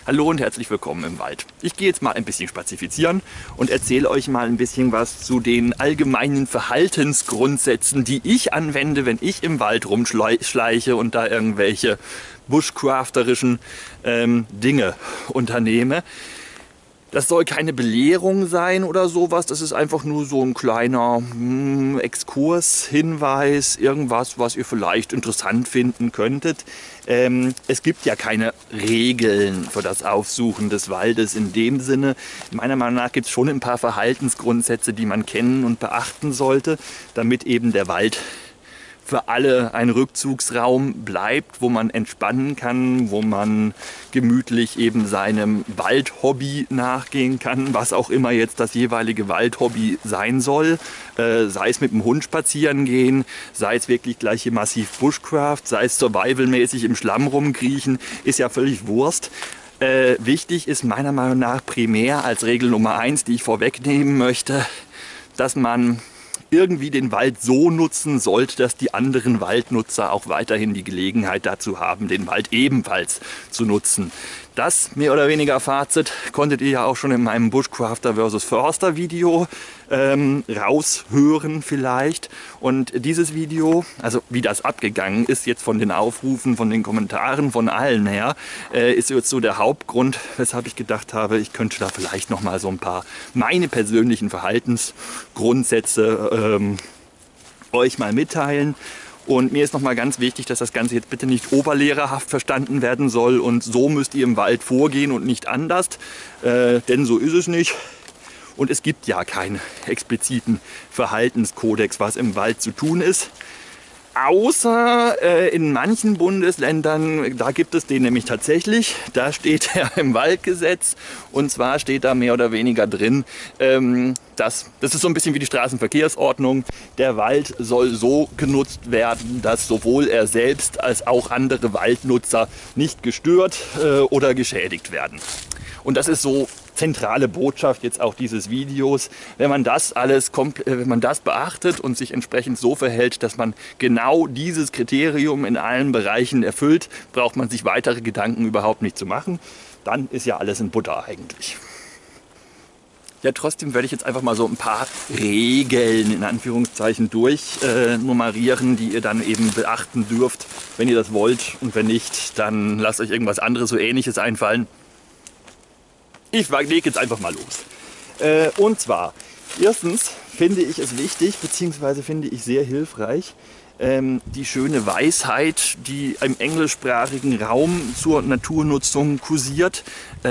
Hallo und herzlich willkommen im Wald. Ich gehe jetzt mal ein bisschen spazifizieren und erzähle euch mal ein bisschen was zu den allgemeinen Verhaltensgrundsätzen, die ich anwende, wenn ich im Wald rumschleiche und da irgendwelche bushcrafterischen Dinge unternehme. Das soll keine Belehrung sein oder sowas, das ist einfach nur so ein kleiner Exkurs, Hinweis, irgendwas, was ihr vielleicht interessant finden könntet. Es gibt ja keine Regeln für das Aufsuchen des Waldes in dem Sinne. Meiner Meinung nach gibt es schon ein paar Verhaltensgrundsätze, die man kennen und beachten sollte, damit eben der Wald für alle ein Rückzugsraum bleibt, wo man entspannen kann, wo man gemütlich eben seinem Waldhobby nachgehen kann, was auch immer jetzt das jeweilige Waldhobby sein soll. Sei es mit dem Hund spazieren gehen, sei es wirklich gleich hier massiv Bushcraft, sei es survivalmäßig im Schlamm rumkriechen, ist ja völlig Wurst. Wichtig ist meiner Meinung nach primär als Regel Nummer 1, die ich vorwegnehmen möchte, dass man irgendwie den Wald so nutzen sollte, dass die anderen Waldnutzer auch weiterhin die Gelegenheit dazu haben, den Wald ebenfalls zu nutzen. Das mehr oder weniger Fazit konntet ihr ja auch schon in meinem Bushcrafter vs. Förster Video raushören vielleicht. Und dieses Video, also wie das abgegangen ist jetzt von den Aufrufen, von den Kommentaren, von allen her, ist jetzt so der Hauptgrund, weshalb ich gedacht habe, ich könnte da vielleicht noch mal so ein paar meine persönlichen Verhaltensgrundsätze euch mal mitteilen. Und mir ist nochmal ganz wichtig, dass das Ganze jetzt bitte nicht oberlehrerhaft verstanden werden soll und so müsst ihr im Wald vorgehen und nicht anders, denn so ist es nicht. Und es gibt ja keinen expliziten Verhaltenskodex, was im Wald zu tun ist. Außer in manchen Bundesländern, da gibt es den nämlich tatsächlich, da steht er im Waldgesetz und zwar steht da mehr oder weniger drin, das ist so ein bisschen wie die Straßenverkehrsordnung, der Wald soll so genutzt werden, dass sowohl er selbst als auch andere Waldnutzer nicht gestört oder geschädigt werden. Und das ist so zentrale Botschaft jetzt auch dieses Videos. Wenn man das beachtet und sich entsprechend so verhält, dass man genau dieses Kriterium in allen Bereichen erfüllt, braucht man sich weitere Gedanken überhaupt nicht zu machen. Dann ist ja alles in Butter eigentlich. Ja, trotzdem werde ich jetzt einfach mal so ein paar Regeln in Anführungszeichen durchnummerieren, die ihr dann eben beachten dürft, wenn ihr das wollt. Und wenn nicht, dann lasst euch irgendwas anderes so Ähnliches einfallen. Ich lege jetzt einfach mal los. Und zwar, erstens finde ich es wichtig, beziehungsweise finde ich sehr hilfreich, die schöne Weisheit, die im englischsprachigen Raum zur Naturnutzung kursiert.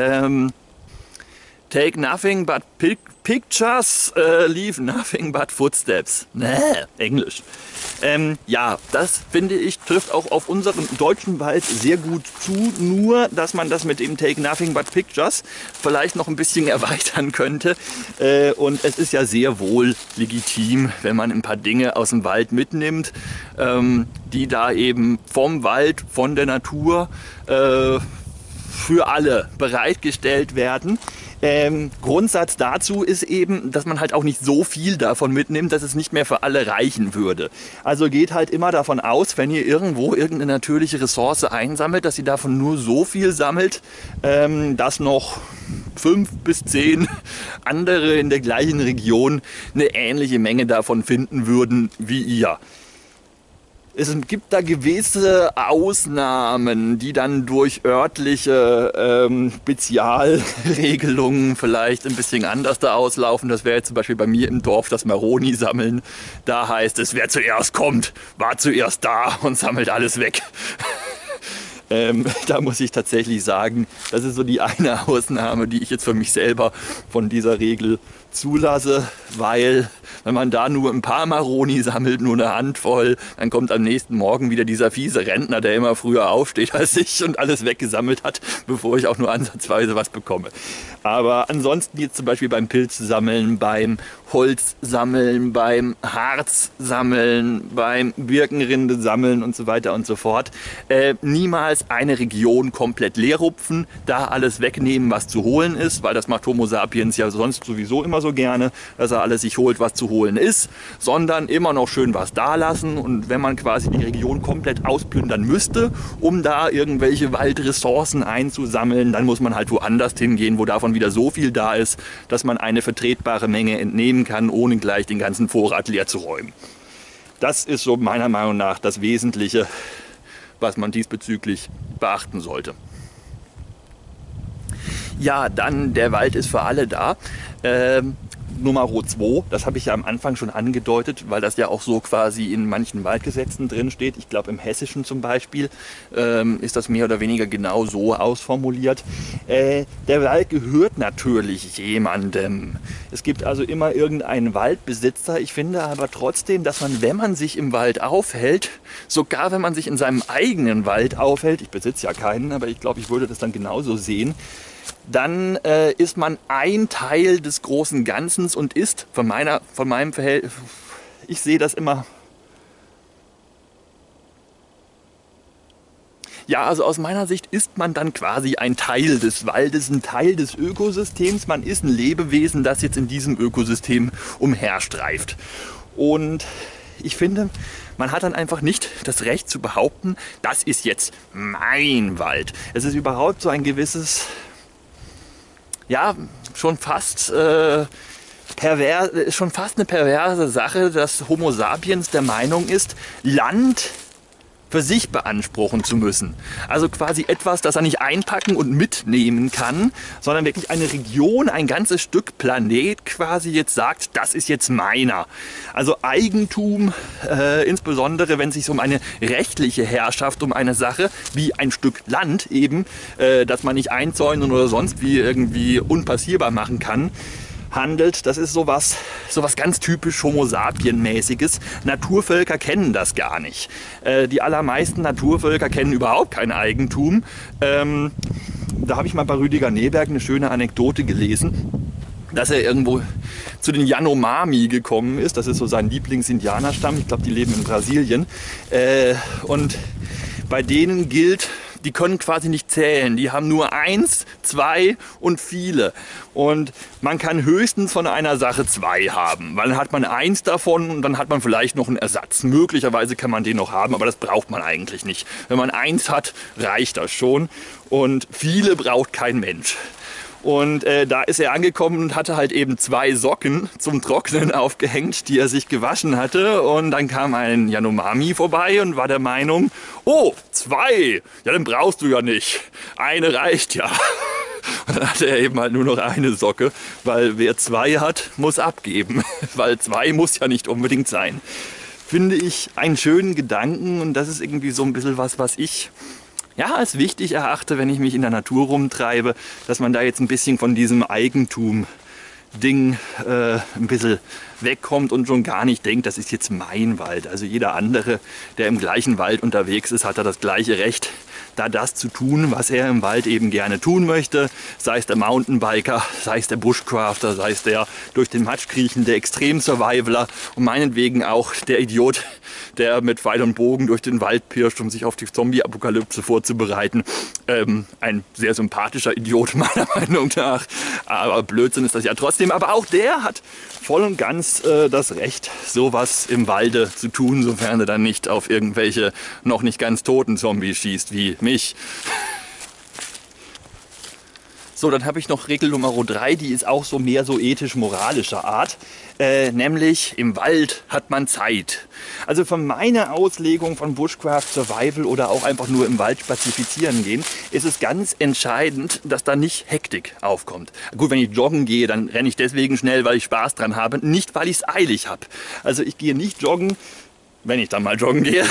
Take nothing but pictures, leave nothing but footsteps. Englisch. Ja, das finde ich trifft auch auf unseren deutschen Wald sehr gut zu, nur dass man das mit dem Take nothing but pictures vielleicht noch ein bisschen erweitern könnte. Und es ist ja sehr wohl legitim, wenn man ein paar Dinge aus dem Wald mitnimmt, die da eben vom Wald, von der Natur für alle bereitgestellt werden. Grundsatz dazu ist eben, dass man halt auch nicht so viel davon mitnimmt, dass es nicht mehr für alle reichen würde. Also geht halt immer davon aus, wenn ihr irgendwo irgendeine natürliche Ressource einsammelt, dass ihr davon nur so viel sammelt, dass noch 5 bis 10 andere in der gleichen Region eine ähnliche Menge davon finden würden wie ihr. Es gibt da gewisse Ausnahmen, die dann durch örtliche Spezialregelungen vielleicht ein bisschen anders da auslaufen. Das wäre jetzt zum Beispiel bei mir im Dorf das Maroni sammeln. Da heißt es, wer zuerst kommt, war zuerst da und sammelt alles weg. Da muss ich tatsächlich sagen, das ist so die eine Ausnahme, die ich jetzt für mich selber von dieser Regel zulasse, weil wenn man da nur ein paar Maroni sammelt, nur eine Handvoll, dann kommt am nächsten Morgen wieder dieser fiese Rentner, der immer früher aufsteht als ich und alles weggesammelt hat, bevor ich auch nur ansatzweise was bekomme. Aber ansonsten jetzt zum Beispiel beim Pilzsammeln, beim Holzsammeln, beim Harzsammeln, beim Birkenrinde sammeln und so weiter und so fort, niemals eine Region komplett leer rupfen, da alles wegnehmen, was zu holen ist, weil das macht Homo sapiens ja sonst sowieso immer so gerne, dass er alles sich holt, was aufzuholen ist, sondern immer noch schön was da lassen. Und wenn man quasi die Region komplett ausplündern müsste, um da irgendwelche Waldressourcen einzusammeln, dann muss man halt woanders hingehen, wo davon wieder so viel da ist, dass man eine vertretbare Menge entnehmen kann, ohne gleich den ganzen Vorrat leer zu räumen. Das ist so meiner Meinung nach das Wesentliche, was man diesbezüglich beachten sollte. Ja, dann der Wald ist für alle da. Nummer 2, das habe ich ja am Anfang schon angedeutet, weil das ja auch so quasi in manchen Waldgesetzen drin steht. Ich glaube im Hessischen zum Beispiel ist das mehr oder weniger genau so ausformuliert. Der Wald gehört natürlich jemandem. Es gibt also immer irgendeinen Waldbesitzer. Ich finde aber trotzdem, dass man, wenn man sich im Wald aufhält, sogar wenn man sich in seinem eigenen Wald aufhält, ich besitze ja keinen, aber ich glaube, ich würde das dann genauso sehen, dann ist man ein Teil des großen Ganzen und ist von meinem Verhältnis, ich sehe das immer, ja, also aus meiner Sicht ist man dann quasi ein Teil des Waldes, ein Teil des Ökosystems. Man ist ein Lebewesen, das jetzt in diesem Ökosystem umherstreift. Und ich finde, man hat dann einfach nicht das Recht zu behaupten, das ist jetzt mein Wald. Es ist überhaupt so ein gewisses, ja, schon fast eine perverse Sache, dass Homo sapiens der Meinung ist, Land für sich beanspruchen zu müssen. Also quasi etwas, das er nicht einpacken und mitnehmen kann, sondern wirklich eine Region, ein ganzes Stück Planet quasi jetzt sagt, das ist jetzt meiner. Also Eigentum, insbesondere wenn es sich um eine rechtliche Herrschaft, um eine Sache wie ein Stück Land eben, das man nicht einzäunen oder sonst wie irgendwie unpassierbar machen kann, handelt. Das ist sowas ganz typisch Homo sapien-mäßiges. Naturvölker kennen das gar nicht. Die allermeisten Naturvölker kennen überhaupt kein Eigentum. Da habe ich mal bei Rüdiger Neberg eine schöne Anekdote gelesen, dass er irgendwo zu den Yanomami gekommen ist. Das ist so sein Lieblings-Indianerstamm. Ich glaube, die leben in Brasilien. Und bei denen gilt, die können quasi nicht zählen. Die haben nur 1, 2 und viele. Und man kann höchstens von einer Sache 2 haben. Weil dann hat man 1 davon und dann hat man vielleicht noch einen Ersatz. Möglicherweise kann man den noch haben, aber das braucht man eigentlich nicht. Wenn man 1 hat, reicht das schon. Und viele braucht kein Mensch. Und da ist er angekommen und hatte halt eben 2 Socken zum Trocknen aufgehängt, die er sich gewaschen hatte. Und dann kam ein Yanomami vorbei und war der Meinung, oh, 2, ja, dann brauchst du ja nicht. Eine reicht ja. Und dann hatte er eben halt nur noch eine Socke, weil wer 2 hat, muss abgeben. Weil 2 muss ja nicht unbedingt sein. Finde ich einen schönen Gedanken und das ist irgendwie so ein bisschen was ich ja, als wichtig erachte, wenn ich mich in der Natur rumtreibe, dass man da jetzt ein bisschen von diesem Eigentum-Ding ein bisschen wegkommt und schon gar nicht denkt, das ist jetzt mein Wald. Also jeder andere, der im gleichen Wald unterwegs ist, hat da das gleiche Recht, da das zu tun, was er im Wald eben gerne tun möchte. Sei es der Mountainbiker, sei es der Bushcrafter, sei es der durch den Matsch kriechende Extrem-Survivaler und meinetwegen auch der Idiot, der mit Pfeil und Bogen durch den Wald pirscht, um sich auf die Zombie-Apokalypse vorzubereiten. Ein sehr sympathischer Idiot meiner Meinung nach. Aber Blödsinn ist das ja trotzdem. Aber auch der hat voll und ganz das Recht, sowas im Walde zu tun, sofern er dann nicht auf irgendwelche noch nicht ganz toten Zombies schießt, wie mich. So, dann habe ich noch Regel Nummer 3, die ist auch so mehr so ethisch-moralischer Art, nämlich im Wald hat man Zeit. Also von meiner Auslegung von Bushcraft Survival oder auch einfach nur im Wald spazifizieren gehen, ist es ganz entscheidend, dass da nicht Hektik aufkommt. Gut, wenn ich joggen gehe, dann renne ich deswegen schnell, weil ich Spaß dran habe, nicht weil ich es eilig habe. Also ich gehe nicht joggen, wenn ich dann mal joggen gehe,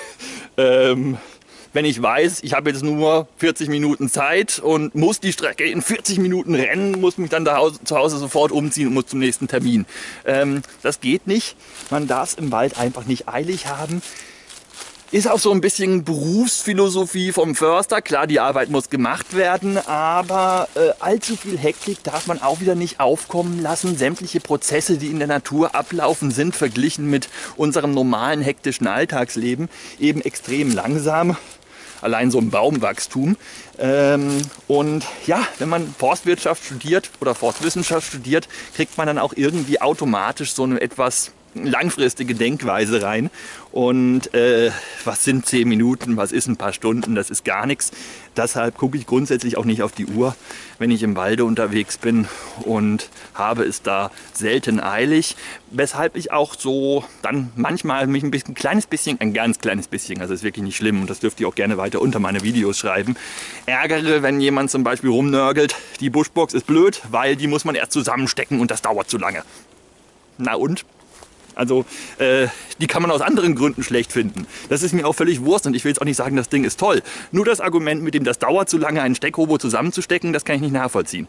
wenn ich weiß, ich habe jetzt nur 40 Minuten Zeit und muss die Strecke in 40 Minuten rennen, muss mich dann zu Hause sofort umziehen und muss zum nächsten Termin. Das geht nicht. Man darf es im Wald einfach nicht eilig haben. Ist auch so ein bisschen Berufsphilosophie vom Förster. Klar, die Arbeit muss gemacht werden, aber allzu viel Hektik darf man auch wieder nicht aufkommen lassen. Sämtliche Prozesse, die in der Natur ablaufen, sind verglichen mit unserem normalen hektischen Alltagsleben eben extrem langsam. allein so im Baumwachstum. Und ja, wenn man Forstwirtschaft studiert oder Forstwissenschaft studiert, kriegt man dann auch irgendwie automatisch so eine etwas langfristige Denkweise rein. Und was sind 10 Minuten, was ist ein paar Stunden, das ist gar nichts. Deshalb gucke ich grundsätzlich auch nicht auf die Uhr, wenn ich im Walde unterwegs bin, und habe es da selten eilig. Weshalb ich auch so dann manchmal mich ein kleines bisschen, ein ganz kleines bisschen, also ist wirklich nicht schlimm und das dürft ihr auch gerne weiter unter meine Videos schreiben, ärgere, wenn jemand zum Beispiel rumnörgelt, die Buschbox ist blöd, weil die muss man erst zusammenstecken und das dauert zu lange. Na und? Also die kann man aus anderen Gründen schlecht finden. Das ist mir auch völlig Wurst und ich will jetzt auch nicht sagen, das Ding ist toll. Nur das Argument mit dem, das dauert zu lange, einen Steckhobo zusammenzustecken, das kann ich nicht nachvollziehen.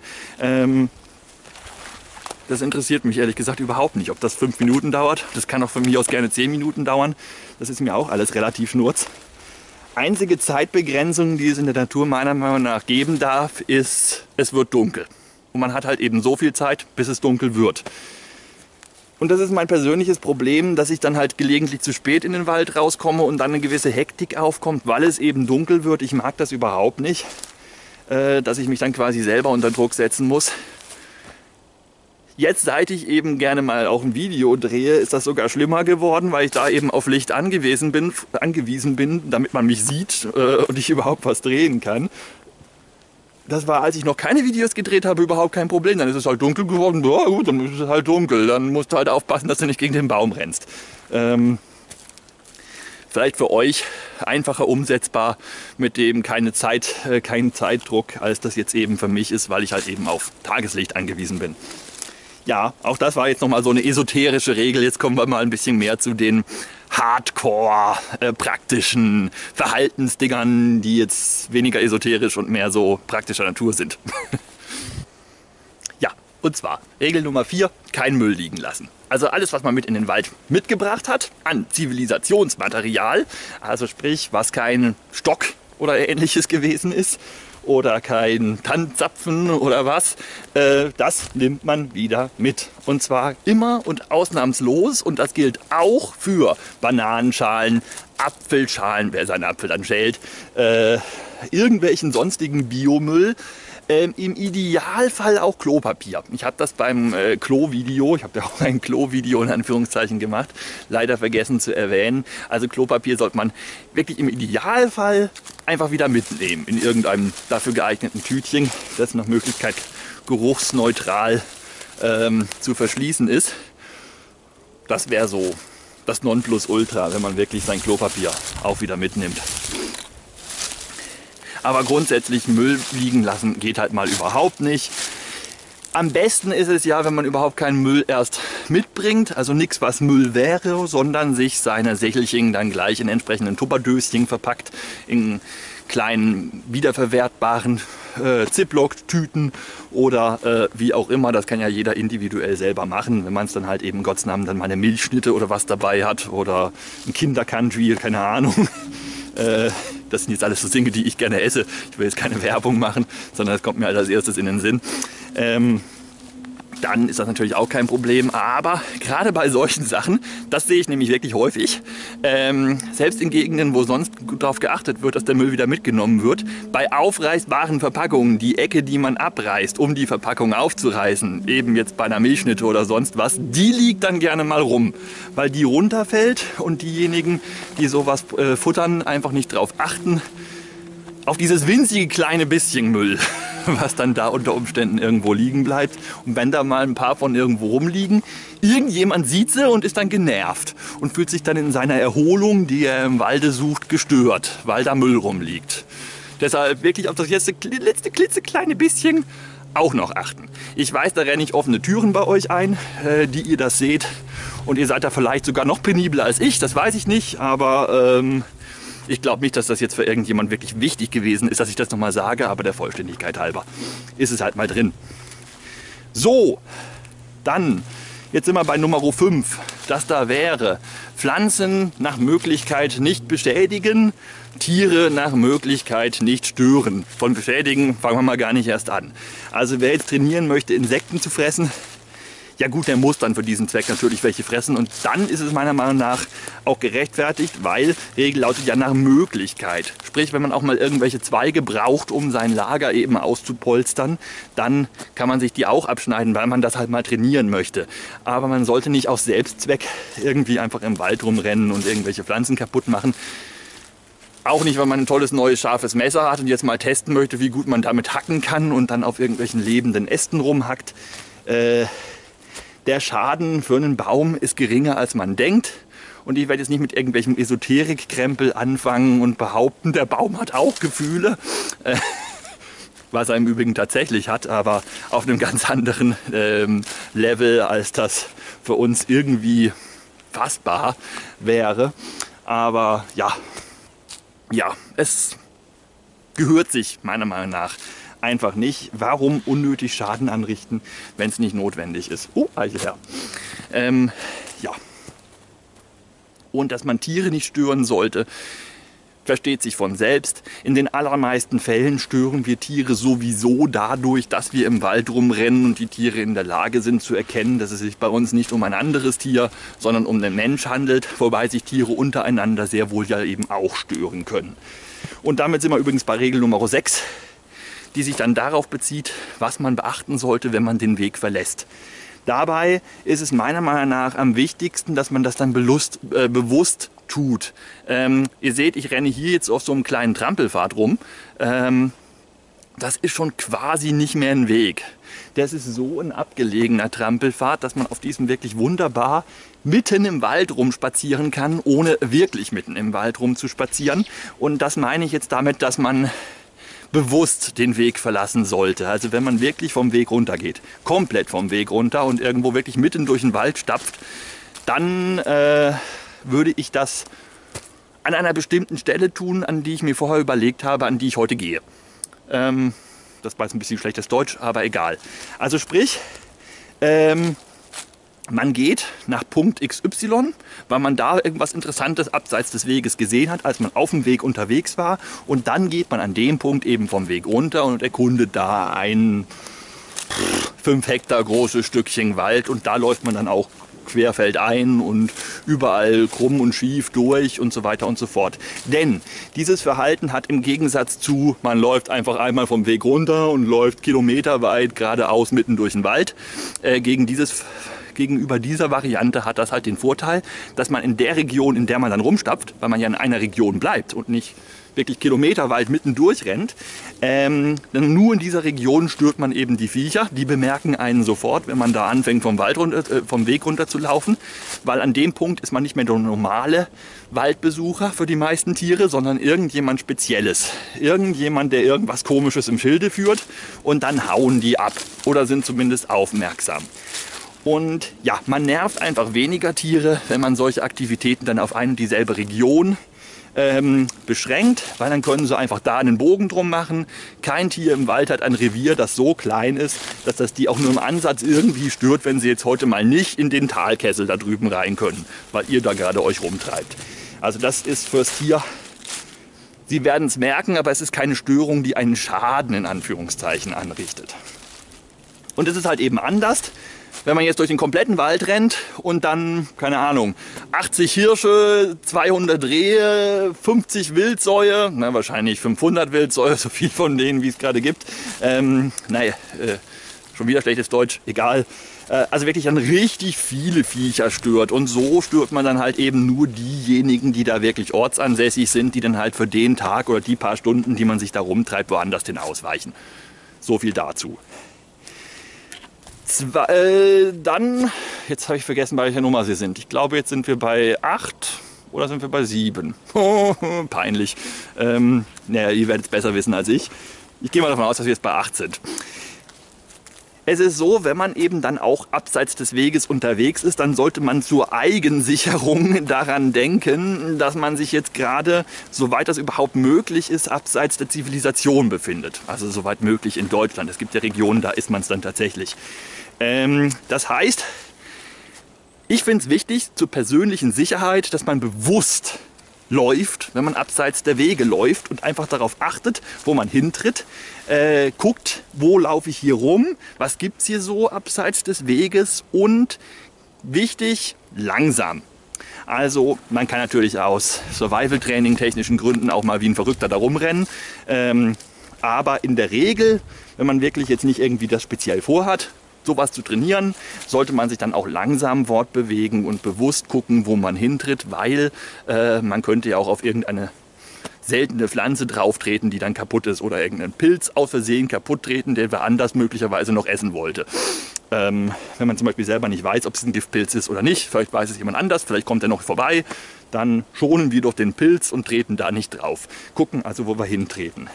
Das interessiert mich ehrlich gesagt überhaupt nicht, ob das 5 Minuten dauert. Das kann auch von mir aus gerne 10 Minuten dauern. Das ist mir auch alles relativ schnurz. Einzige Zeitbegrenzung, die es in der Natur meiner Meinung nach geben darf, ist, es wird dunkel. Und man hat halt eben so viel Zeit, bis es dunkel wird. Und das ist mein persönliches Problem, dass ich dann halt gelegentlich zu spät in den Wald rauskomme und dann eine gewisse Hektik aufkommt, weil es eben dunkel wird. Ich mag das überhaupt nicht, dass ich mich dann quasi selber unter Druck setzen muss. Jetzt, seit ich eben gerne mal auch ein Video drehe, ist das sogar schlimmer geworden, weil ich da eben auf Licht angewiesen bin, damit man mich sieht und ich überhaupt was drehen kann. Das war, als ich noch keine Videos gedreht habe, überhaupt kein Problem. Dann ist es halt dunkel geworden. Ja gut, dann ist es halt dunkel. Dann musst du halt aufpassen, dass du nicht gegen den Baum rennst. Vielleicht für euch einfacher umsetzbar, mit dem keinen Zeitdruck, als das jetzt eben für mich ist, weil ich halt eben auf Tageslicht angewiesen bin. Ja, auch das war jetzt nochmal so eine esoterische Regel. Jetzt kommen wir mal ein bisschen mehr zu den Hardcore praktischen Verhaltensdingern, die jetzt weniger esoterisch und mehr so praktischer Natur sind. Ja, und zwar Regel Nummer 4, kein Müll liegen lassen. Also alles, was man mit in den Wald mitgebracht hat, an Zivilisationsmaterial, also sprich, was kein Stock oder ähnliches gewesen ist, oder kein Tannenzapfen oder was, das nimmt man wieder mit. Und zwar immer und ausnahmslos, und das gilt auch für Bananenschalen, Apfelschalen, wer seinen Apfel dann schält, irgendwelchen sonstigen Biomüll. Im Idealfall auch Klopapier. Ich habe das beim Klo-Video, ich habe ja auch ein Klo-Video in Anführungszeichen gemacht, leider vergessen zu erwähnen. Also Klopapier sollte man wirklich im Idealfall einfach wieder mitnehmen in irgendeinem dafür geeigneten Tütchen, das nach Möglichkeit geruchsneutral zu verschließen ist. Das wäre so das Nonplusultra, wenn man wirklich sein Klopapier auch wieder mitnimmt. Aber grundsätzlich Müll liegen lassen geht halt mal überhaupt nicht. Am besten ist es ja, wenn man überhaupt keinen Müll erst mitbringt, also nichts, was Müll wäre, sondern sich seine Sächelchen dann gleich in entsprechenden Tupperdöschen verpackt, in kleinen wiederverwertbaren Ziploc-Tüten oder wie auch immer. Das kann ja jeder individuell selber machen, wenn man es dann halt eben Gottes Namen dann mal eine Milchschnitte oder was dabei hat oder ein Kinder-Country, keine Ahnung. Das sind jetzt alles so Dinge, die ich gerne esse. Ich will jetzt keine Werbung machen, sondern es kommt mir halt als erstes in den Sinn. Dann ist das natürlich auch kein Problem. Aber gerade bei solchen Sachen, das sehe ich nämlich wirklich häufig, selbst in Gegenden, wo sonst darauf geachtet wird, dass der Müll wieder mitgenommen wird, bei aufreißbaren Verpackungen, die Ecke, die man abreißt, um die Verpackung aufzureißen, eben jetzt bei einer Milchschnitte oder sonst was, die liegt dann gerne mal rum, weil die runterfällt und diejenigen, die sowas futtern, einfach nicht drauf achten, auf dieses winzige kleine bisschen Müll, was dann da unter Umständen irgendwo liegen bleibt. Und wenn da mal ein paar von irgendwo rumliegen, irgendjemand sieht sie und ist dann genervt und fühlt sich dann in seiner Erholung, die er im Walde sucht, gestört, weil da Müll rumliegt. Deshalb wirklich auf das letzte klitzekleine bisschen auch noch achten. Ich weiß, da renne ich offene Türen bei euch ein, die ihr das seht. Und ihr seid da vielleicht sogar noch penibler als ich, das weiß ich nicht, aber ich glaube nicht, dass das jetzt für irgendjemand wirklich wichtig gewesen ist, dass ich das nochmal sage, aber der Vollständigkeit halber ist es halt mal drin. So, dann, jetzt sind wir bei Nummer 5. Das da wäre, Pflanzen nach Möglichkeit nicht beschädigen, Tiere nach Möglichkeit nicht stören. Von beschädigen fangen wir mal gar nicht erst an. Also wer jetzt trainieren möchte, Insekten zu fressen, Ja gut, der muss dann für diesen Zweck natürlich welche fressen und dann ist es meiner Meinung nach auch gerechtfertigt, weil Regel lautet ja nach Möglichkeit. Sprich, wenn man auch mal irgendwelche Zweige braucht, um sein Lager eben auszupolstern, dann kann man sich die auch abschneiden, weil man das halt mal trainieren möchte. Aber man sollte nicht aus Selbstzweck irgendwie einfach im Wald rumrennen und irgendwelche Pflanzen kaputt machen. Auch nicht, wenn man ein tolles neues scharfes Messer hat und jetzt mal testen möchte, wie gut man damit hacken kann und dann auf irgendwelchen lebenden Ästen rumhackt. Der Schaden für einen Baum ist geringer, als man denkt. Und ich werde jetzt nicht mit irgendwelchem Esoterik-Krempel anfangen und behaupten, der Baum hat auch Gefühle. Was er im Übrigen tatsächlich hat, aber auf einem ganz anderen Level, als das für uns irgendwie fassbar wäre. Aber ja, es gehört sich meiner Meinung nach einfach nicht. Warum unnötig Schaden anrichten, wenn es nicht notwendig ist? Eichelherr. Ja. Und dass man Tiere nicht stören sollte, versteht sich von selbst. In den allermeisten Fällen stören wir Tiere sowieso dadurch, dass wir im Wald rumrennen und die Tiere in der Lage sind zu erkennen, dass es sich bei uns nicht um ein anderes Tier, sondern um den Mensch handelt, wobei sich Tiere untereinander sehr wohl ja eben auch stören können. Und damit sind wir übrigens bei Regel Nummer 6, die sich dann darauf bezieht, was man beachten sollte, wenn man den Weg verlässt. Dabei ist es meiner Meinung nach am wichtigsten, dass man das dann bewusst tut. Ihr seht, ich renne hier jetzt auf so einem kleinen Trampelpfad rum. Das ist schon quasi nicht mehr ein Weg. Das ist so ein abgelegener Trampelpfad, dass man auf diesem wirklich wunderbar mitten im Wald rumspazieren kann, ohne wirklich mitten im Wald rumzuspazieren. Und das meine ich jetzt damit, dass man bewusst den Weg verlassen sollte. Also wenn man wirklich vom Weg runter geht, komplett vom Weg runter und irgendwo wirklich mitten durch den Wald stapft, dann würde ich das an einer bestimmten Stelle tun, an die ich mir vorher überlegt habe, an die ich heute gehe. Das war jetzt ein bisschen schlechtes Deutsch, aber egal. Also sprich, man geht nach Punkt XY, weil man da irgendwas Interessantes abseits des Weges gesehen hat, als man auf dem Weg unterwegs war. Und dann geht man an dem Punkt eben vom Weg runter und erkundet da ein 5 Hektar großes Stückchen Wald. Und da läuft man dann auch querfeldein und überall krumm und schief durch und so weiter und so fort. Denn dieses Verhalten hat im Gegensatz zu, man läuft einfach einmal vom Weg runter und läuft kilometerweit geradeaus mitten durch den Wald, gegenüber dieser Variante hat das halt den Vorteil, dass man in der Region, in der man dann rumstapft, weil man ja in einer Region bleibt und nicht wirklich kilometerweit mitten durchrennt, denn nur in dieser Region stört man eben die Viecher. Die bemerken einen sofort, wenn man da anfängt vom Weg runter zu laufen, weil an dem Punkt ist man nicht mehr der normale Waldbesucher für die meisten Tiere, sondern irgendjemand Spezielles. Irgendjemand, der irgendwas Komisches im Schilde führt und dann hauen die ab oder sind zumindest aufmerksam. Und ja, man nervt einfach weniger Tiere, wenn man solche Aktivitäten dann auf eine und dieselbe Region beschränkt, weil dann können sie einfach da einen Bogen drum machen. Kein Tier im Wald hat ein Revier, das so klein ist, dass das die auch nur im Ansatz irgendwie stört, wenn sie jetzt heute mal nicht in den Talkessel da drüben rein können, weil ihr da gerade euch rumtreibt. Also das ist fürs Tier, Sie werden es merken, aber es ist keine Störung, die einen Schaden in Anführungszeichen anrichtet. Und es ist halt eben anders, wenn man jetzt durch den kompletten Wald rennt und dann, keine Ahnung, 80 Hirsche, 200 Rehe, 50 Wildsäue, wahrscheinlich 500 Wildsäue, so viel von denen, wie es gerade gibt. Schon wieder schlechtes Deutsch, egal. Also wirklich dann richtig viele Viecher stört. Und so stört man dann halt eben nur diejenigen, die da wirklich ortsansässig sind, die dann halt für den Tag oder die paar Stunden, die man sich da rumtreibt, woanders hin ausweichen. So viel dazu. Dann, jetzt habe ich vergessen, bei welcher Nummer sie sind. Ich glaube, jetzt sind wir bei 8 oder sind wir bei 7. Peinlich. Naja, ihr werdet es besser wissen als ich. Ich gehe mal davon aus, dass wir jetzt bei 8 sind. Es ist so, wenn man eben dann auch abseits des Weges unterwegs ist, dann sollte man zur Eigensicherung daran denken, dass man sich jetzt gerade, soweit das überhaupt möglich ist, abseits der Zivilisation befindet. Also soweit möglich in Deutschland. Es gibt ja Regionen, da ist man es dann tatsächlich. Das heißt, ich finde es wichtig zur persönlichen Sicherheit, dass man bewusst läuft, wenn man abseits der Wege läuft und einfach darauf achtet, wo man hintritt, guckt, wo laufe ich hier rum, was gibt es hier so abseits des Weges und wichtig, langsam. Also man kann natürlich aus Survival-Training technischen Gründen auch mal wie ein Verrückter da rumrennen, aber in der Regel, wenn man wirklich jetzt nicht irgendwie das speziell vorhat, sowas zu trainieren, sollte man sich dann auch langsam fortbewegen und bewusst gucken, wo man hintritt, weil man könnte ja auch auf irgendeine seltene Pflanze drauf treten, die dann kaputt ist, oder irgendeinen Pilz aus Versehen kaputt treten, den wer anders möglicherweise noch essen wollte. Wenn man zum Beispiel selber nicht weiß, ob es ein Giftpilz ist oder nicht, vielleicht weiß es jemand anders, vielleicht kommt er noch vorbei, dann schonen wir doch den Pilz und treten da nicht drauf. Gucken also, wo wir hintreten.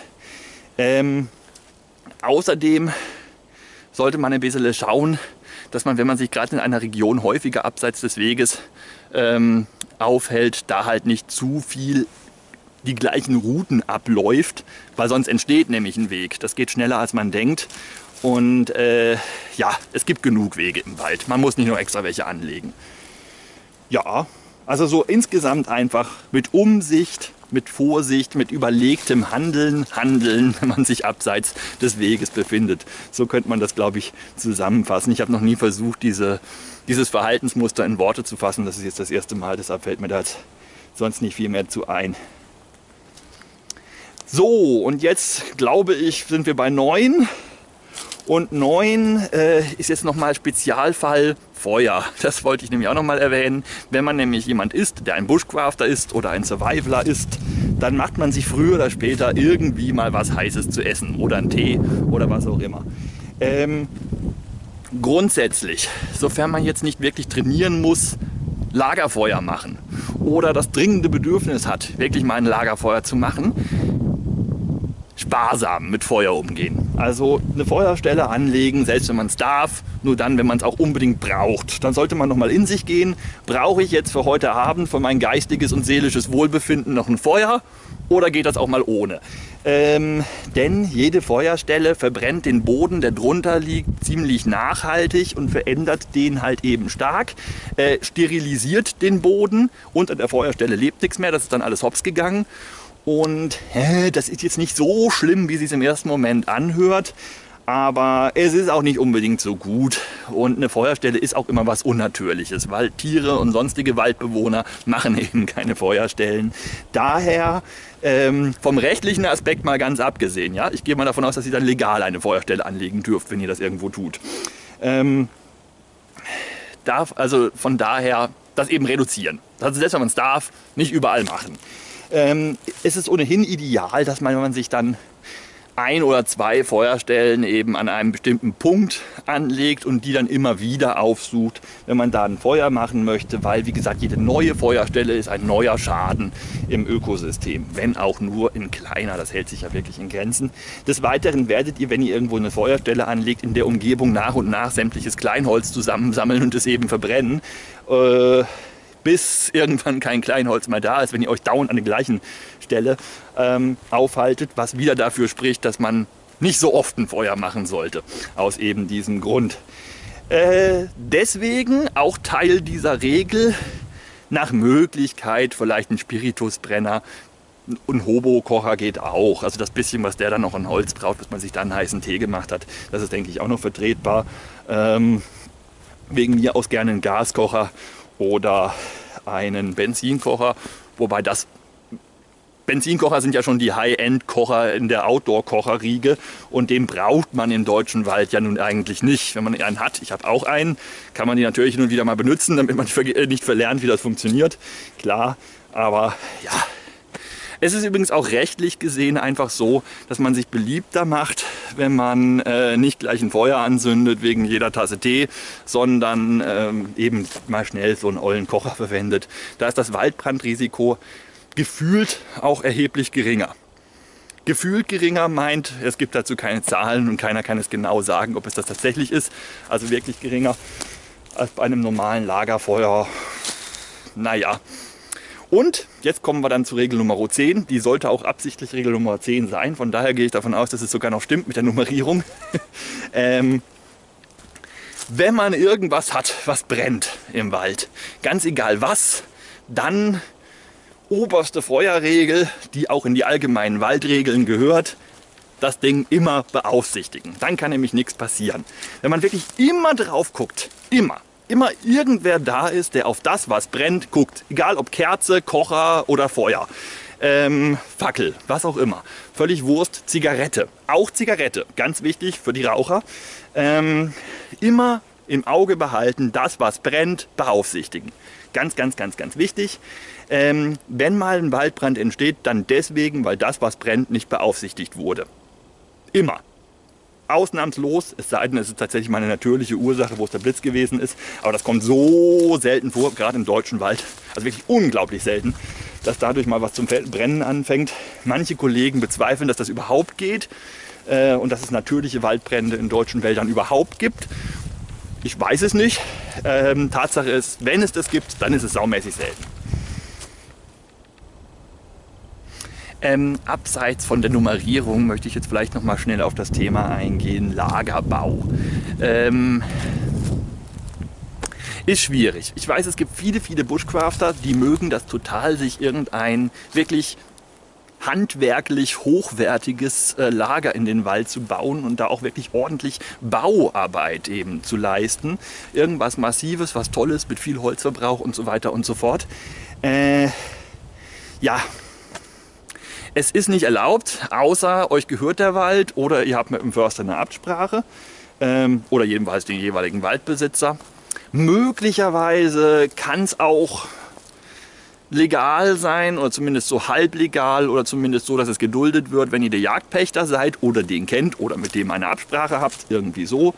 Außerdem sollte man ein bisschen schauen, dass man, wenn man sich gerade in einer Region häufiger abseits des Weges aufhält, da halt nicht zu viel die gleichen Routen abläuft, weil sonst entsteht nämlich ein Weg. Das geht schneller, als man denkt. Und ja, es gibt genug Wege im Wald. Man muss nicht nur extra welche anlegen. Ja, also so insgesamt einfach mit Umsicht, mit Vorsicht, mit überlegtem Handeln, wenn man sich abseits des Weges befindet. So könnte man das, glaube ich, zusammenfassen. Ich habe noch nie versucht, dieses Verhaltensmuster in Worte zu fassen. Das ist jetzt das erste Mal, deshalb fällt mir da jetzt sonst nicht viel mehr zu ein. So, und jetzt, glaube ich, sind wir bei 9. Und 9 ist jetzt nochmal Spezialfall Feuer. Das wollte ich nämlich auch nochmal erwähnen. Wenn man nämlich jemand ist, der ein Bushcrafter ist oder ein Survivaler ist, dann macht man sich früher oder später irgendwie mal was Heißes zu essen oder einen Tee oder was auch immer. Grundsätzlich, sofern man jetzt nicht wirklich trainieren muss, Lagerfeuer machen oder das dringende Bedürfnis hat, wirklich mal ein Lagerfeuer zu machen, sparsam mit Feuer umgehen. Also eine Feuerstelle anlegen, selbst wenn man es darf, nur dann, wenn man es auch unbedingt braucht. Dann sollte man nochmal in sich gehen. Brauche ich jetzt für heute Abend für mein geistiges und seelisches Wohlbefinden noch ein Feuer oder geht das auch mal ohne? Denn jede Feuerstelle verbrennt den Boden, der drunter liegt, ziemlich nachhaltig und verändert den halt eben stark, sterilisiert den Boden. Unter der Feuerstelle lebt nichts mehr, das ist dann alles hops gegangen. Und das ist jetzt nicht so schlimm, wie es sich im ersten Moment anhört, aber es ist auch nicht unbedingt so gut. Und eine Feuerstelle ist auch immer was Unnatürliches, weil Tiere und sonstige Waldbewohner machen eben keine Feuerstellen. Daher vom rechtlichen Aspekt mal ganz abgesehen, ja, ich gehe mal davon aus, dass ihr dann legal eine Feuerstelle anlegen dürft, wenn ihr das irgendwo tut. Darf also von daher das eben reduzieren. Also selbst wenn man es darf, nicht überall machen. Es ist ohnehin ideal, dass man, wenn man sich dann 1 oder 2 Feuerstellen eben an einem bestimmten Punkt anlegt und die dann immer wieder aufsucht, wenn man da ein Feuer machen möchte, weil, wie gesagt, jede neue Feuerstelle ist ein neuer Schaden im Ökosystem, wenn auch nur in kleiner, das hält sich ja wirklich in Grenzen. Des Weiteren werdet ihr, wenn ihr irgendwo eine Feuerstelle anlegt, in der Umgebung nach und nach sämtliches Kleinholz zusammensammeln und es eben verbrennen, bis irgendwann kein Kleinholz mehr da ist, wenn ihr euch dauernd an der gleichen Stelle aufhaltet, was wieder dafür spricht, dass man nicht so oft ein Feuer machen sollte, aus eben diesem Grund. Deswegen auch Teil dieser Regel, nach Möglichkeit vielleicht ein Spiritusbrenner, ein Hobo-Kocher geht auch. Also das bisschen, was der dann noch an Holz braucht, bis man sich dann einen heißen Tee gemacht hat, das ist, denke ich, auch noch vertretbar. Wegen mir aus gerne einen Gaskocher oder einen Benzinkocher, wobei Benzinkocher sind ja schon die High-End-Kocher in der Outdoor-Kocherriege und den braucht man im deutschen Wald ja nun eigentlich nicht. Wenn man einen hat, ich habe auch einen, kann man die natürlich hin und wieder mal benutzen, damit man nicht verlernt, wie das funktioniert. Klar, aber ja. Es ist übrigens auch rechtlich gesehen einfach so, dass man sich beliebter macht, wenn man nicht gleich ein Feuer anzündet wegen jeder Tasse Tee, sondern eben mal schnell so einen ollen Kocher verwendet. Da ist das Waldbrandrisiko gefühlt auch erheblich geringer. Gefühlt geringer meint, es gibt dazu keine Zahlen und keiner kann es genau sagen, ob es das tatsächlich ist. Also wirklich geringer als bei einem normalen Lagerfeuer. Naja. Und jetzt kommen wir dann zu Regel Nummer 10. Die sollte auch absichtlich Regel Nummer 10 sein. Von daher gehe ich davon aus, dass es sogar noch stimmt mit der Nummerierung. Wenn man irgendwas hat, was brennt im Wald, ganz egal was, dann oberste Feuerregel, die auch in die allgemeinen Waldregeln gehört, das Ding immer beaufsichtigen. Dann kann nämlich nichts passieren. Wenn man wirklich immer drauf guckt, immer irgendwer da ist, der auf das, was brennt, guckt. Egal ob Kerze, Kocher oder Feuer. Fackel, was auch immer. Völlig Wurst, Zigarette. Auch Zigarette, ganz wichtig für die Raucher. Immer im Auge behalten, das, was brennt, beaufsichtigen. Ganz, ganz, ganz, ganz wichtig. Wenn mal ein Waldbrand entsteht, dann deswegen, weil das, was brennt, nicht beaufsichtigt wurde. Immer. Ausnahmslos, es sei denn, es ist tatsächlich mal eine natürliche Ursache, wo es der Blitz gewesen ist. Aber das kommt so selten vor, gerade im deutschen Wald. Also wirklich unglaublich selten, dass dadurch mal was zum Brennen anfängt. Manche Kollegen bezweifeln, dass das überhaupt geht und dass es natürliche Waldbrände in deutschen Wäldern überhaupt gibt. Ich weiß es nicht. Tatsache ist, wenn es das gibt, dann ist es saumäßig selten. Abseits von der Nummerierung möchte ich jetzt vielleicht noch mal schnell auf das Thema eingehen, Lagerbau. Ist schwierig. Ich weiß, es gibt viele Bushcrafter, die mögen das total, sich irgendein wirklich handwerklich hochwertiges Lager in den Wald zu bauen und da auch wirklich ordentlich Bauarbeit eben zu leisten. Irgendwas Massives, was Tolles mit viel Holzverbrauch und so weiter und so fort. Ja. Es ist nicht erlaubt, außer euch gehört der Wald oder ihr habt mit dem Förster eine Absprache oder jedenfalls den jeweiligen Waldbesitzer. Möglicherweise kann es auch legal sein oder zumindest so halblegal oder zumindest so, dass es geduldet wird, wenn ihr der Jagdpächter seid oder den kennt oder mit dem eine Absprache habt, irgendwie so.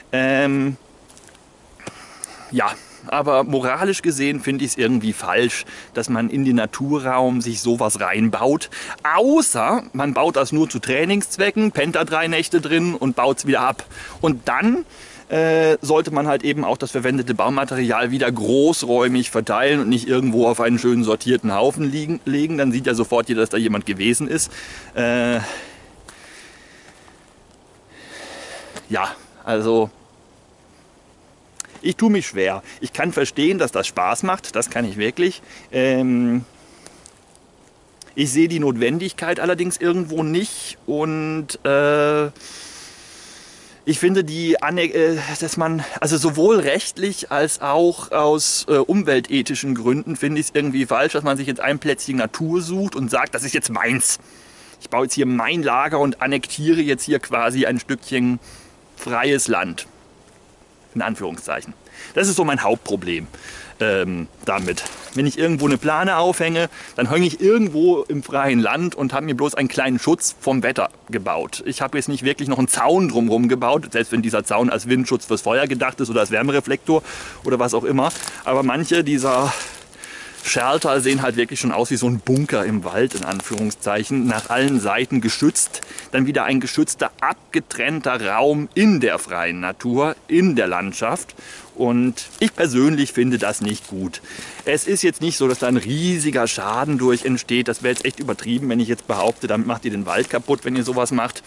Ja. Aber moralisch gesehen finde ich es irgendwie falsch, dass man in den Naturraum sich sowas reinbaut. Außer man baut das nur zu Trainingszwecken, pennt da 3 Nächte drin und baut es wieder ab. Und dann sollte man halt eben auch das verwendete Baumaterial wieder großräumig verteilen und nicht irgendwo auf einen schönen sortierten Haufen legen. Dann sieht ja sofort jeder, dass da jemand gewesen ist. Ja, also... Ich tue mich schwer. Ich kann verstehen, dass das Spaß macht, das kann ich wirklich. Ich sehe die Notwendigkeit allerdings irgendwo nicht und ich finde, dass man, also sowohl rechtlich als auch aus umweltethischen Gründen finde ich es irgendwie falsch, dass man sich jetzt ein Plätzchen Natur sucht und sagt, das ist jetzt meins. Ich baue jetzt hier mein Lager und annektiere jetzt hier quasi ein Stückchen freies Land. In Anführungszeichen. Das ist so mein Hauptproblem damit. Wenn ich irgendwo eine Plane aufhänge, dann hänge ich irgendwo im freien Land und habe mir bloß einen kleinen Schutz vom Wetter gebaut. Ich habe jetzt nicht wirklich noch einen Zaun drumherum gebaut, selbst wenn dieser Zaun als Windschutz fürs Feuer gedacht ist oder als Wärmereflektor oder was auch immer. Aber manche dieser Shelter sehen halt wirklich schon aus wie so ein Bunker im Wald, in Anführungszeichen, nach allen Seiten geschützt. Dann wieder ein geschützter, abgetrennter Raum in der freien Natur, in der Landschaft. Und ich persönlich finde das nicht gut. Es ist jetzt nicht so, dass da ein riesiger Schaden durch entsteht. Das wäre jetzt echt übertrieben, wenn ich jetzt behaupte, damit macht ihr den Wald kaputt, wenn ihr sowas macht.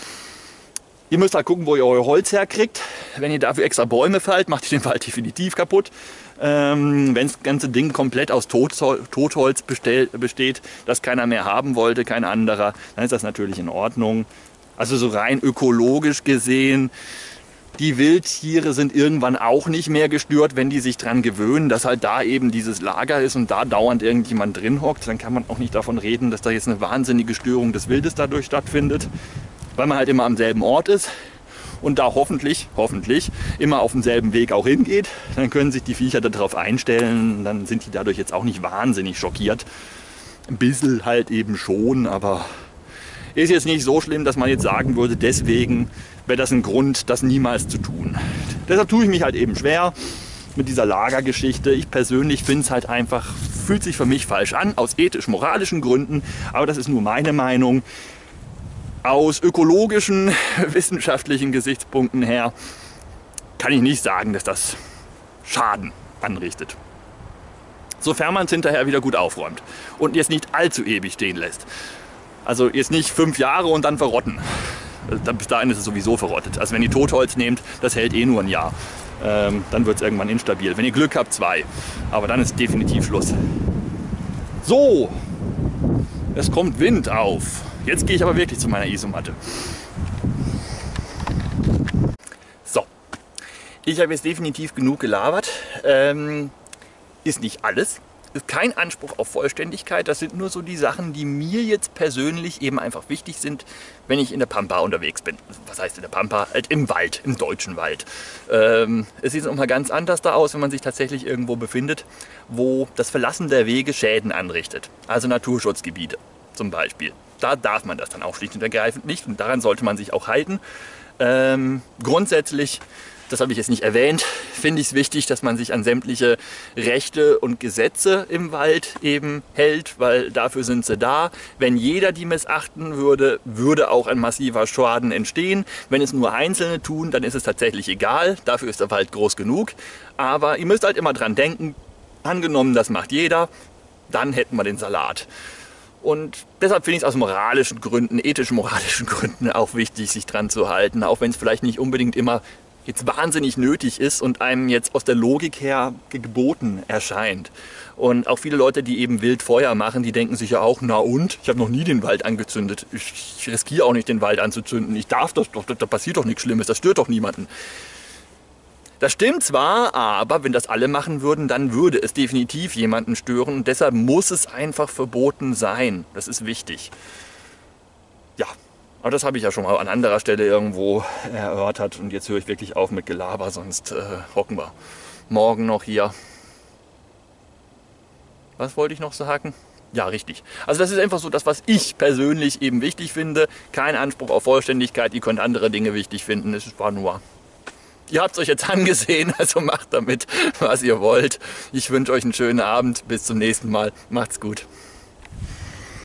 Ihr müsst halt gucken, wo ihr euer Holz herkriegt. Wenn ihr dafür extra Bäume fällt, macht ihr den Wald definitiv kaputt. Wenn das ganze Ding komplett aus Totholz besteht, das keiner mehr haben wollte, kein anderer, dann ist das natürlich in Ordnung. Also so rein ökologisch gesehen, die Wildtiere sind irgendwann auch nicht mehr gestört, wenn die sich dran gewöhnen, dass halt da eben dieses Lager ist und da dauernd irgendjemand drin hockt. Dann kann man auch nicht davon reden, dass da jetzt eine wahnsinnige Störung des Wildes dadurch stattfindet, weil man halt immer am selben Ort ist. Und da hoffentlich immer auf demselben Weg auch hingeht, dann können sich die Viecher darauf einstellen, dann sind die dadurch jetzt auch nicht wahnsinnig schockiert. Ein bisschen halt eben schon, aber ist jetzt nicht so schlimm, dass man jetzt sagen würde, deswegen wäre das ein Grund, das niemals zu tun. Deshalb tue ich mich halt eben schwer mit dieser Lagergeschichte. Ich persönlich finde es halt einfach, fühlt sich für mich falsch an, aus ethisch-moralischen Gründen, aber das ist nur meine Meinung. Aus ökologischen, wissenschaftlichen Gesichtspunkten her kann ich nicht sagen, dass das Schaden anrichtet. Sofern man es hinterher wieder gut aufräumt und jetzt nicht allzu ewig stehen lässt. Also jetzt nicht 5 Jahre und dann verrotten. Bis dahin ist es sowieso verrottet. Also wenn ihr Totholz nehmt, das hält eh nur ein Jahr. Dann wird es irgendwann instabil. Wenn ihr Glück habt, 2. Aber dann ist definitiv Schluss. So, es kommt Wind auf. Jetzt gehe ich aber wirklich zu meiner Isomatte. So, ich habe jetzt definitiv genug gelabert. Ist nicht alles. Ist kein Anspruch auf Vollständigkeit. Das sind nur so die Sachen, die mir jetzt persönlich eben einfach wichtig sind, wenn ich in der Pampa unterwegs bin. Was heißt in der Pampa? Halt im Wald, im deutschen Wald. Es sieht nochmal ganz anders da aus, wenn man sich tatsächlich irgendwo befindet, wo das Verlassen der Wege Schäden anrichtet. Also Naturschutzgebiete zum Beispiel. Da darf man das dann auch schlicht und ergreifend nicht und daran sollte man sich auch halten. Grundsätzlich, das habe ich jetzt nicht erwähnt, finde ich es wichtig, dass man sich an sämtliche Rechte und Gesetze im Wald eben hält, weil dafür sind sie da. Wenn jeder die missachten würde, würde auch ein massiver Schaden entstehen. Wenn es nur Einzelne tun, dann ist es tatsächlich egal. Dafür ist der Wald groß genug. Aber ihr müsst halt immer dran denken, angenommen, das macht jeder, dann hätten wir den Salat. Und deshalb finde ich es aus moralischen Gründen, ethisch-moralischen Gründen auch wichtig, sich dran zu halten, auch wenn es vielleicht nicht unbedingt immer jetzt wahnsinnig nötig ist und einem jetzt aus der Logik her geboten erscheint. Und auch viele Leute, die eben wild Feuer machen, die denken sich ja auch, na und? Ich habe noch nie den Wald angezündet. Ich riskiere auch nicht, den Wald anzuzünden. Ich darf das doch, da passiert doch nichts Schlimmes, das stört doch niemanden. Das stimmt zwar, aber wenn das alle machen würden, dann würde es definitiv jemanden stören. Und deshalb muss es einfach verboten sein. Das ist wichtig. Ja. Aber das habe ich ja schon mal an anderer Stelle irgendwo erörtert und jetzt höre ich wirklich auf mit Gelaber, sonst hocken wir morgen noch hier. Was wollte ich noch sagen? Ja, richtig. Also das ist einfach so das, was ich persönlich eben wichtig finde. Kein Anspruch auf Vollständigkeit, ihr könnt andere Dinge wichtig finden. Es war nur... Ihr habt es euch jetzt angesehen, also macht damit, was ihr wollt. Ich wünsche euch einen schönen Abend. Bis zum nächsten Mal. Macht's gut.